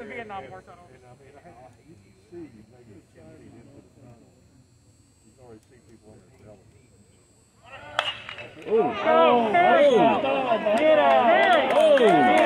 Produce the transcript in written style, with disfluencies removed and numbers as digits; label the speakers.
Speaker 1: Vietnam War tunnel.
Speaker 2: You can see, you already see people on the television.
Speaker 1: Oh, get out!